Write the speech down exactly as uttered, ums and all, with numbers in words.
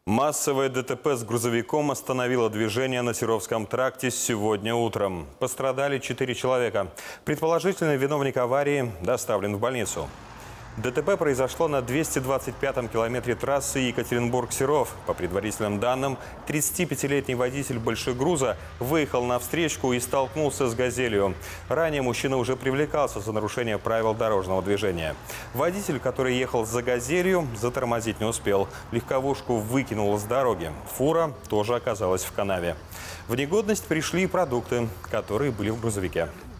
Массовое ДТП с грузовиком остановило движение на Серовском тракте сегодня утром. Пострадали четыре человека. Предположительный виновник аварии доставлен в больницу. ДТП произошло на двести двадцать пятом километре трассы Екатеринбург-Серов. По предварительным данным, тридцатипятилетний водитель большегруза выехал на встречку и столкнулся с «Газелью». Ранее мужчина уже привлекался за нарушение правил дорожного движения. Водитель, который ехал за «Газелью», затормозить не успел. Легковушку выкинуло с дороги. Фура тоже оказалась в канаве. В негодность пришли и продукты, которые были в грузовике.